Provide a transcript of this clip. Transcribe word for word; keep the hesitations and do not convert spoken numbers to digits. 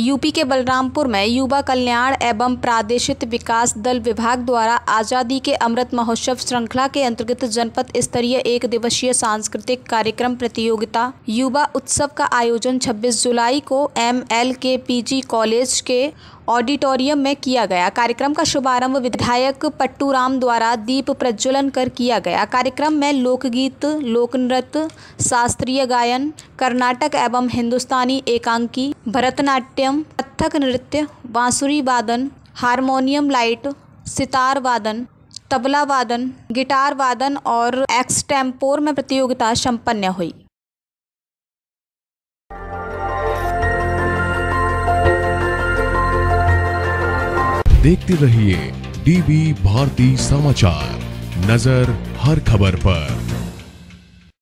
UP के बलरामपुर में युवा कल्याण एवं प्रादेशिक विकास दल विभाग द्वारा आज़ादी के अमृत महोत्सव श्रृंखला के अंतर्गत जनपद स्तरीय एक दिवसीय सांस्कृतिक कार्यक्रम प्रतियोगिता युवा उत्सव का आयोजन छब्बीस जुलाई को M L K P G college के ऑडिटोरियम में किया गया। कार्यक्रम का शुभारंभ विधायक पट्टूराम द्वारा दीप प्रज्वलन कर किया गया। कार्यक्रम में लोकगीत, लोक नृत्य, शास्त्रीय गायन, कर्नाटक एवं हिंदुस्तानी एकांकी, भरतनाट्यम, कथक नृत्य, बांसुरी वादन, हारमोनियम लाइट, सितार वादन, तबला वादन, गिटार वादन और एक्सटेम्पोर में प्रतियोगिता संपन्न हुई। देखते रहिए डीबी भारती समाचार, नजर हर खबर पर।